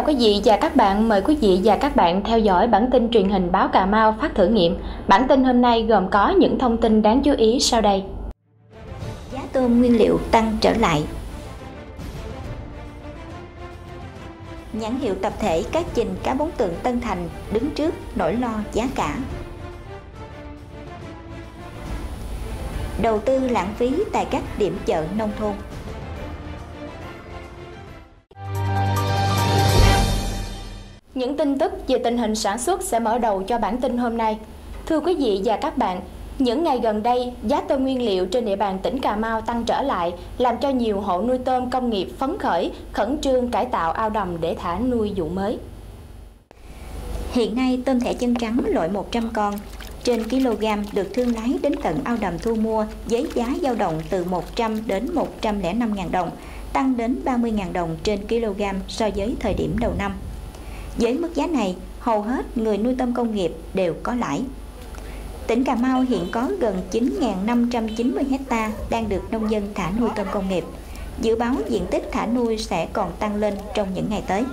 quý vị và các bạn, mời quý vị và các bạn theo dõi bản tin truyền hình báo Cà Mau phát thử nghiệm. Bản tin hôm nay gồm có những thông tin đáng chú ý sau đây. Giá tôm nguyên liệu tăng trở lại. Nhãn hiệu tập thể cá chình cá Bốn Tượng Tân Thành đứng trước nỗi lo giá cả. Đầu tư lãng phí tại các điểm chợ nông thôn. Những tin tức về tình hình sản xuất sẽ mở đầu cho bản tin hôm nay. Thưa quý vị và các bạn, những ngày gần đây, giá tôm nguyên liệu trên địa bàn tỉnh Cà Mau tăng trở lại, làm cho nhiều hộ nuôi tôm công nghiệp phấn khởi, khẩn trương cải tạo ao đầm để thả nuôi vụ mới. Hiện nay, tôm thẻ chân trắng loại 100 con trên kg được thương lái đến tận ao đầm thu mua với giá dao động từ 100 đến 105.000 đồng, tăng đến 30.000 đồng trên kg so với thời điểm đầu năm. Với mức giá này, hầu hết người nuôi tôm công nghiệp đều có lãi. Tỉnh Cà Mau hiện có gần 9.590 hecta đang được nông dân thả nuôi tôm công nghiệp. Dự báo diện tích thả nuôi sẽ còn tăng lên trong những ngày tới.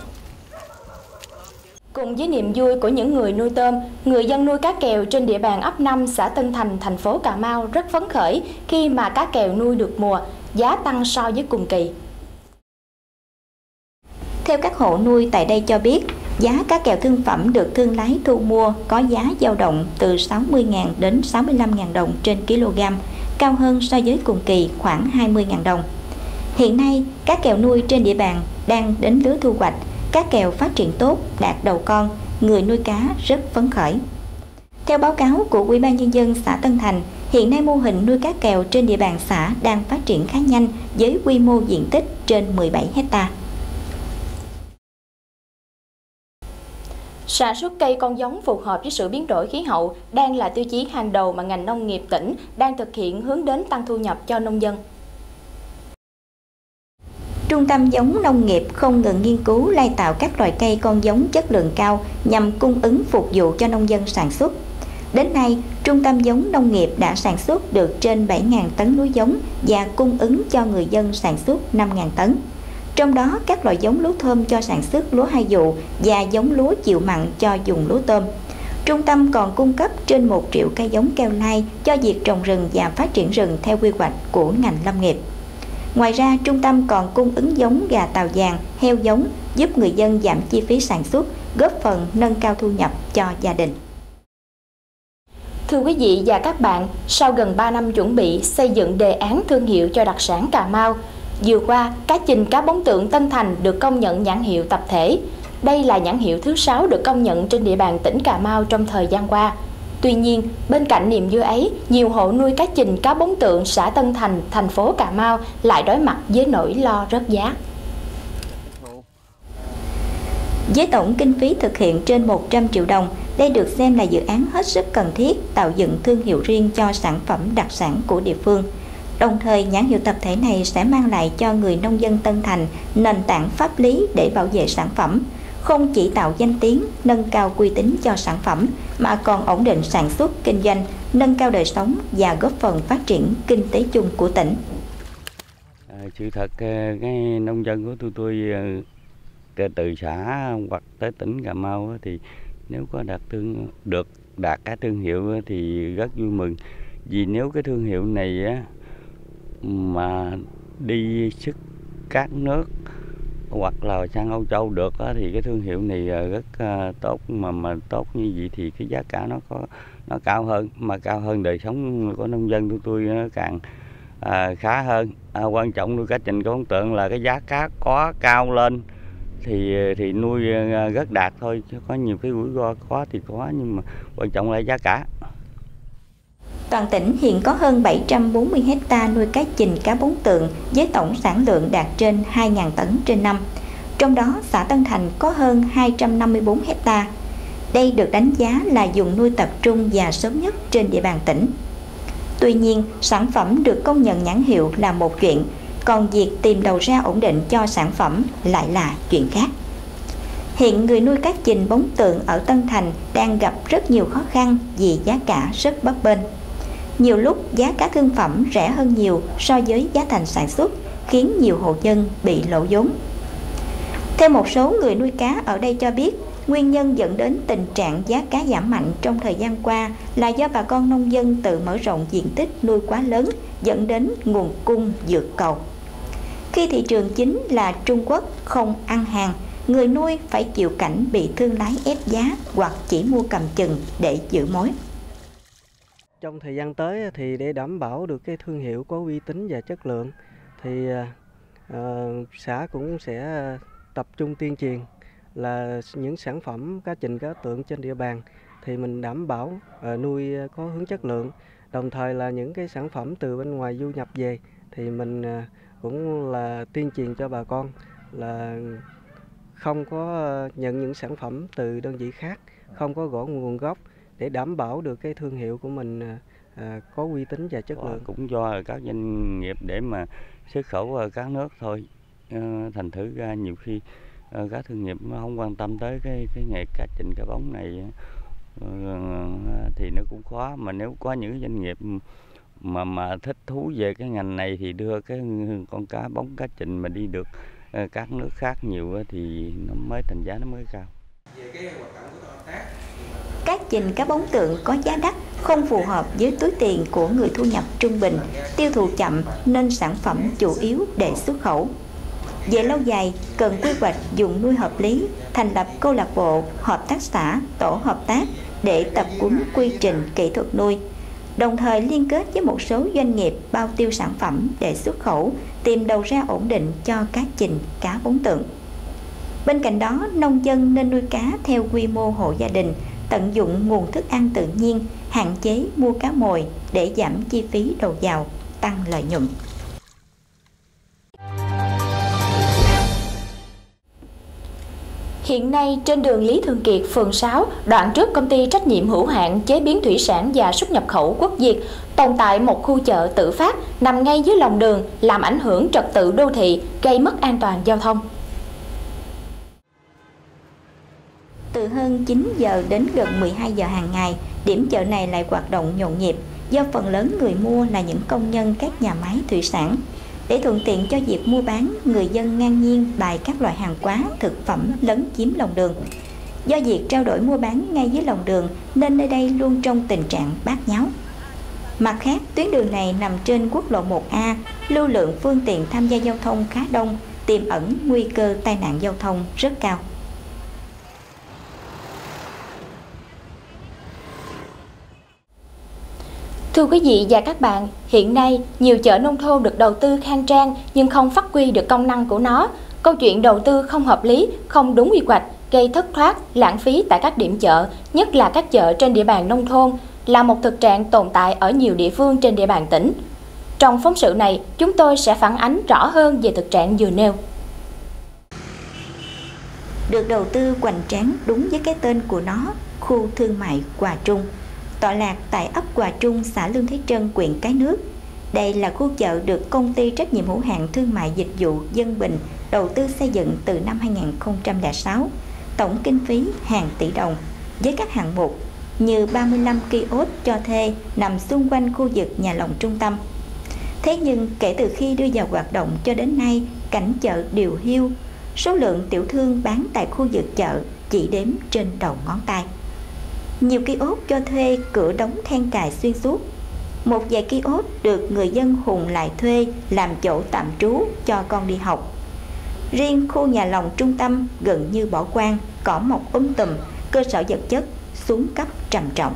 Cùng với niềm vui của những người nuôi tôm, người dân nuôi cá kèo trên địa bàn ấp 5 xã Tân Thành, thành phố Cà Mau rất phấn khởi khi mà cá kèo nuôi được mùa, giá tăng so với cùng kỳ. Theo các hộ nuôi tại đây cho biết, giá cá kèo thương phẩm được thương lái thu mua có giá dao động từ 60.000 đến 65.000 đồng trên kg, cao hơn so với cùng kỳ khoảng 20.000 đồng. Hiện nay, cá kèo nuôi trên địa bàn đang đến lứa thu hoạch, cá kèo phát triển tốt, đạt đầu con, người nuôi cá rất phấn khởi. Theo báo cáo của Ủy ban Nhân dân xã Tân Thành, hiện nay mô hình nuôi cá kèo trên địa bàn xã đang phát triển khá nhanh với quy mô diện tích trên 17 hecta. Sản xuất cây con giống phù hợp với sự biến đổi khí hậu đang là tiêu chí hàng đầu mà ngành nông nghiệp tỉnh đang thực hiện hướng đến tăng thu nhập cho nông dân. Trung tâm giống nông nghiệp không ngừng nghiên cứu lai tạo các loại cây con giống chất lượng cao nhằm cung ứng phục vụ cho nông dân sản xuất. Đến nay, Trung tâm giống nông nghiệp đã sản xuất được trên 7.000 tấn lúa giống và cung ứng cho người dân sản xuất 5.000 tấn. Trong đó, các loại giống lúa thơm cho sản xuất lúa hai vụ và giống lúa chịu mặn cho dùng lúa tôm. Trung tâm còn cung cấp trên 1 triệu cây giống keo lai cho việc trồng rừng và phát triển rừng theo quy hoạch của ngành lâm nghiệp. Ngoài ra, trung tâm còn cung ứng giống gà tàu vàng, heo giống, giúp người dân giảm chi phí sản xuất, góp phần nâng cao thu nhập cho gia đình. Thưa quý vị và các bạn, sau gần 3 năm chuẩn bị xây dựng đề án thương hiệu cho đặc sản Cà Mau, vừa qua, cá chình cá Bốn Tượng Tân Thành được công nhận nhãn hiệu tập thể. Đây là nhãn hiệu thứ 6 được công nhận trên địa bàn tỉnh Cà Mau trong thời gian qua. Tuy nhiên, bên cạnh niềm vui ấy, nhiều hộ nuôi cá chình cá Bốn Tượng xã Tân Thành, thành phố Cà Mau lại đối mặt với nỗi lo rớt giá. Với tổng kinh phí thực hiện trên 100 triệu đồng, đây được xem là dự án hết sức cần thiết tạo dựng thương hiệu riêng cho sản phẩm đặc sản của địa phương. Đồng thời, nhãn hiệu tập thể này sẽ mang lại cho người nông dân Tân Thành nền tảng pháp lý để bảo vệ sản phẩm, không chỉ tạo danh tiếng, nâng cao uy tín cho sản phẩm, mà còn ổn định sản xuất, kinh doanh, nâng cao đời sống và góp phần phát triển kinh tế chung của tỉnh. Sự thật, cái nông dân của tôi từ xã hoặc tới tỉnh Cà Mau thì nếu có đạt cái thương hiệu thì rất vui mừng. Vì nếu cái thương hiệu này mà đi xuất các nước hoặc là sang Âu Châu được thì cái thương hiệu này rất tốt, mà tốt như vậy thì cái giá cả nó cao hơn, mà cao hơn đời sống của nông dân tôi nó càng khá hơn. Quan trọng nuôi cá chình cá Bốn Tượng là cái giá cá có cao lên thì nuôi rất đạt thôi, chứ có nhiều cái rủi ro có thì có, nhưng mà quan trọng là giá cả. Toàn tỉnh hiện có hơn 740 hecta nuôi cá chình cá Bốn Tượng với tổng sản lượng đạt trên 2.000 tấn trên năm. Trong đó, xã Tân Thành có hơn 254 hecta. Đây được đánh giá là vùng nuôi tập trung và sớm nhất trên địa bàn tỉnh. Tuy nhiên, sản phẩm được công nhận nhãn hiệu là một chuyện, còn việc tìm đầu ra ổn định cho sản phẩm lại là chuyện khác. Hiện người nuôi cá chình Bốn Tượng ở Tân Thành đang gặp rất nhiều khó khăn vì giá cả rất bấp bênh. Nhiều lúc giá cá thương phẩm rẻ hơn nhiều so với giá thành sản xuất, khiến nhiều hộ dân bị lỗ vốn. Theo một số người nuôi cá ở đây cho biết, nguyên nhân dẫn đến tình trạng giá cá giảm mạnh trong thời gian qua là do bà con nông dân tự mở rộng diện tích nuôi quá lớn, dẫn đến nguồn cung vượt cầu. Khi thị trường chính là Trung Quốc không ăn hàng, người nuôi phải chịu cảnh bị thương lái ép giá hoặc chỉ mua cầm chừng để giữ mối. Trong thời gian tới thì để đảm bảo được cái thương hiệu có uy tín và chất lượng thì xã cũng sẽ tập trung tuyên truyền là những sản phẩm cá trình cá tượng trên địa bàn thì mình đảm bảo nuôi có hướng chất lượng, đồng thời là những cái sản phẩm từ bên ngoài du nhập về thì mình cũng là tuyên truyền cho bà con là không có nhận những sản phẩm từ đơn vị khác, không có rõ nguồn gốc để đảm bảo được cái thương hiệu của mình có uy tín và chất lượng. Cũng do các doanh nghiệp để mà xuất khẩu các nước thôi, thành thử ra nhiều khi các thương nghiệp không quan tâm tới cái nghề cá trình cá bóng này thì nó cũng khó. Mà nếu có những doanh nghiệp mà thích thú về cái ngành này thì đưa cái con cá bóng cá trình mà đi được các nước khác nhiều thì nó mới thành giá nó mới cao. Cá trình cá bóng tượng có giá đắt, không phù hợp với túi tiền của người thu nhập trung bình, tiêu thụ chậm nên sản phẩm chủ yếu để xuất khẩu. Về lâu dài, cần quy hoạch dùng nuôi hợp lý, thành lập câu lạc bộ, hợp tác xã, tổ hợp tác để tập huấn quy trình kỹ thuật nuôi, đồng thời liên kết với một số doanh nghiệp bao tiêu sản phẩm để xuất khẩu, tìm đầu ra ổn định cho cá trình cá bóng tượng. Bên cạnh đó, nông dân nên nuôi cá theo quy mô hộ gia đình, tận dụng nguồn thức ăn tự nhiên, hạn chế mua cá mồi để giảm chi phí đầu vào, tăng lợi nhuận. Hiện nay trên đường Lý Thường Kiệt, phường 6, đoạn trước công ty trách nhiệm hữu hạn chế biến thủy sản và xuất nhập khẩu Quốc Việt, tồn tại một khu chợ tự phát nằm ngay dưới lòng đường, làm ảnh hưởng trật tự đô thị, gây mất an toàn giao thông. Từ hơn 9 giờ đến gần 12 giờ hàng ngày, điểm chợ này lại hoạt động nhộn nhịp do phần lớn người mua là những công nhân các nhà máy thủy sản. Để thuận tiện cho việc mua bán, người dân ngang nhiên bày các loại hàng hóa, thực phẩm lấn chiếm lòng đường. Do việc trao đổi mua bán ngay dưới lòng đường nên nơi đây luôn trong tình trạng bát nháo. Mặt khác, tuyến đường này nằm trên quốc lộ 1A, lưu lượng phương tiện tham gia giao thông khá đông, tiềm ẩn nguy cơ tai nạn giao thông rất cao. Thưa quý vị và các bạn, hiện nay nhiều chợ nông thôn được đầu tư khang trang nhưng không phát huy được công năng của nó. Câu chuyện đầu tư không hợp lý, không đúng quy hoạch, gây thất thoát, lãng phí tại các điểm chợ, nhất là các chợ trên địa bàn nông thôn, là một thực trạng tồn tại ở nhiều địa phương trên địa bàn tỉnh. Trong phóng sự này, chúng tôi sẽ phản ánh rõ hơn về thực trạng vừa nêu. Được đầu tư hoành tráng đúng với cái tên của nó, khu thương mại Hòa Trung, tọa lạc tại ấp Hòa Trung, xã Lương Thế Trân, huyện Cái Nước. Đây là khu chợ được công ty trách nhiệm hữu hạn thương mại dịch vụ Dân Bình đầu tư xây dựng từ năm 2006, tổng kinh phí hàng tỷ đồng, với các hạng mục như 35 kiosk cho thuê nằm xung quanh khu vực nhà lồng trung tâm. Thế nhưng kể từ khi đưa vào hoạt động cho đến nay, cảnh chợ điều hiu, số lượng tiểu thương bán tại khu vực chợ chỉ đếm trên đầu ngón tay. Nhiều kiosk cho thuê cửa đóng then cài xuyên suốt. Một vài kiosk được người dân hùn lại thuê làm chỗ tạm trú cho con đi học. Riêng khu nhà lồng trung tâm gần như bỏ hoang, cỏ mọc tùm, cơ sở vật chất xuống cấp trầm trọng.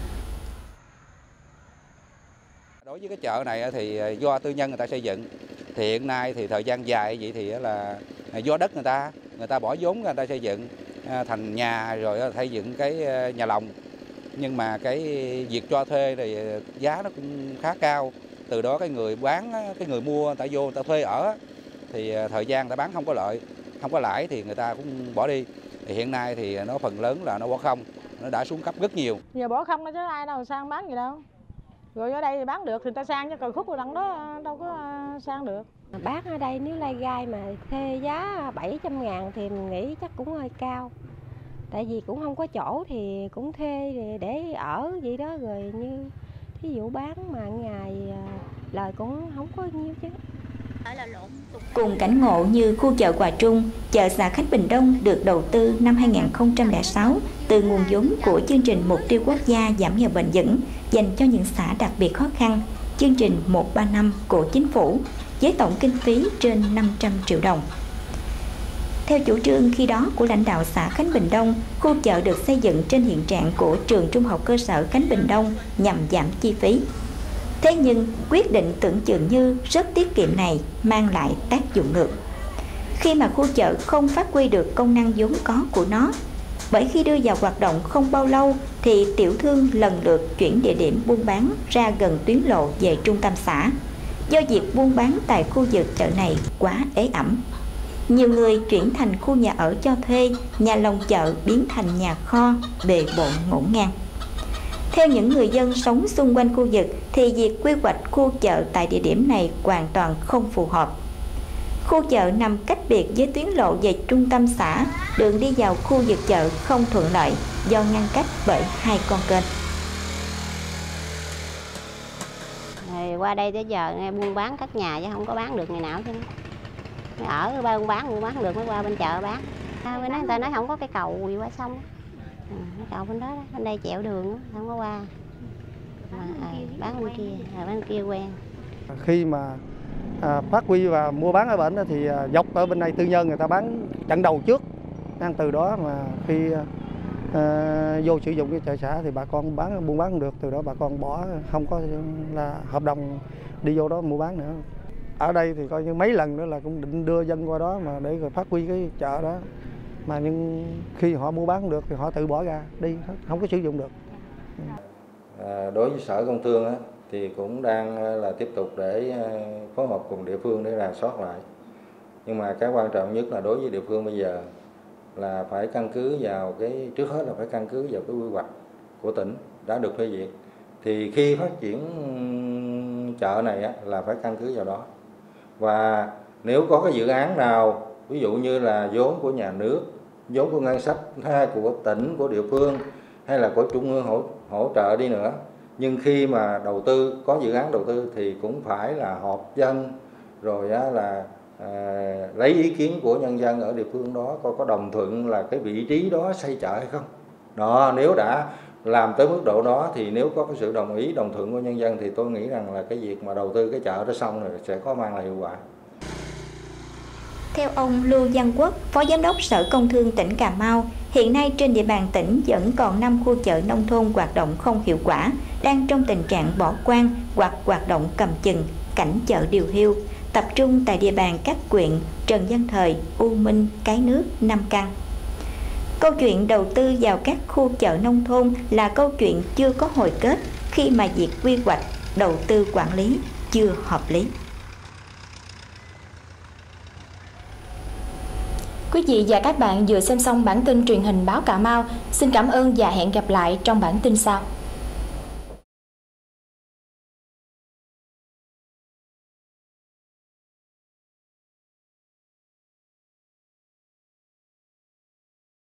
Đối với cái chợ này thì do tư nhân người ta xây dựng, thì hiện nay thì thời gian dài vậy thì là do đất người ta bỏ vốn người ta xây dựng thành nhà rồi xây dựng cái nhà lồng, nhưng mà cái việc cho thuê thì giá nó cũng khá cao. Từ đó cái người bán, cái người mua người ta vô người ta thuê ở thì thời gian người ta bán không có lợi, không có lãi thì người ta cũng bỏ đi. Thì hiện nay thì nó phần lớn là nó bỏ không, nó đã xuống cấp rất nhiều. Giờ bỏ không nó chứ ai đâu sang bán gì đâu. Rồi ở đây thì bán được thì ta sang, chứ còn khúc ở đằng đó đâu có sang được. Bán ở đây nếu lai gai mà thuê giá 700.000 thì mình nghĩ chắc cũng hơi cao. Tại vì cũng không có chỗ thì cũng thuê để ở vậy đó, rồi như thí dụ bán mà ngày lời cũng không có nhiêu chứ. Cùng cảnh ngộ như khu chợ Hòa Trung, chợ xã Khánh Bình Đông được đầu tư năm 2006 từ nguồn vốn của chương trình Mục tiêu Quốc gia giảm nghèo bền vững dành cho những xã đặc biệt khó khăn, chương trình 135 của Chính phủ, với tổng kinh phí trên 500 triệu đồng. Theo chủ trương khi đó của lãnh đạo xã Khánh Bình Đông, khu chợ được xây dựng trên hiện trạng của trường trung học cơ sở Khánh Bình Đông nhằm giảm chi phí. Thế nhưng, quyết định tưởng chừng như rất tiết kiệm này mang lại tác dụng ngược. Khi mà khu chợ không phát huy được công năng vốn có của nó, bởi khi đưa vào hoạt động không bao lâu thì tiểu thương lần lượt chuyển địa điểm buôn bán ra gần tuyến lộ về trung tâm xã. Do việc buôn bán tại khu vực chợ này quá ế ẩm, nhiều người chuyển thành khu nhà ở cho thuê, nhà lồng chợ biến thành nhà kho, bề bộn ngổn ngang. Theo những người dân sống xung quanh khu vực thì việc quy hoạch khu chợ tại địa điểm này hoàn toàn không phù hợp. Khu chợ nằm cách biệt với tuyến lộ về trung tâm xã, đường đi vào khu vực chợ không thuận lợi do ngăn cách bởi hai con kênh. Qua đây tới giờ nghe buôn bán các nhà chứ không có bán được ngày nào chứ. Ở buôn bán được mới qua bên chợ bán. Bên đó người ta nói không có cái cầu gì qua sông. Cái cầu bên đó, bên đây chẹo đường không có qua. Bán bên kia quen. Khi mà phát huy và mua bán ở bển thì dọc ở bên đây tư nhân người ta bán chặn đầu trước. Nên từ đó mà khi vô sử dụng cái chợ xã thì bà con buôn bán không được, từ đó bà con bỏ, không có là hợp đồng đi vô đó mua bán nữa. Ở đây thì coi như mấy lần nữa là cũng định đưa dân qua đó mà để rồi phát huy cái chợ đó, mà nhưng khi họ mua bán không được thì họ tự bỏ ra đi, không có sử dụng được. Đối với Sở Công Thương á, thì cũng đang là tiếp tục để phối hợp cùng địa phương để rà soát lại. Nhưng mà cái quan trọng nhất là đối với địa phương bây giờ là phải căn cứ vào trước hết là phải căn cứ vào cái quy hoạch của tỉnh đã được phê duyệt. Thì khi phát triển chợ này á, là phải căn cứ vào đó. Và nếu có cái dự án nào ví dụ như là vốn của nhà nước, vốn của ngân sách của tỉnh, của địa phương hay là của trung ương hỗ trợ đi nữa, nhưng khi mà đầu tư, có dự án đầu tư thì cũng phải là họp dân rồi là lấy ý kiến của nhân dân ở địa phương đó coi có đồng thuận là cái vị trí đó xây chợ hay không. Đó, nếu đã làm tới mức độ đó thì nếu có cái sự đồng ý, đồng thuận của nhân dân thì tôi nghĩ rằng là cái việc mà đầu tư cái chợ đó xong rồi sẽ có mang lại hiệu quả. Theo ông Lưu Văn Quốc, Phó Giám đốc Sở Công Thương tỉnh Cà Mau, hiện nay trên địa bàn tỉnh vẫn còn 5 khu chợ nông thôn hoạt động không hiệu quả, đang trong tình trạng bỏ hoang hoặc hoạt động cầm chừng, cảnh chợ điều hiu, tập trung tại địa bàn các huyện Trần Văn Thời, U Minh, Cái Nước, Nam Căn. Câu chuyện đầu tư vào các khu chợ nông thôn là câu chuyện chưa có hồi kết khi mà việc quy hoạch, đầu tư quản lý chưa hợp lý. Quý vị và các bạn vừa xem xong bản tin truyền hình Báo Cà Mau. Xin cảm ơn và hẹn gặp lại trong bản tin sau.